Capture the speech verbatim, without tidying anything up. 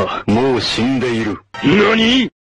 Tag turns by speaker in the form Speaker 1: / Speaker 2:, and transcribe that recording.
Speaker 1: はもう死んでいる。
Speaker 2: 何？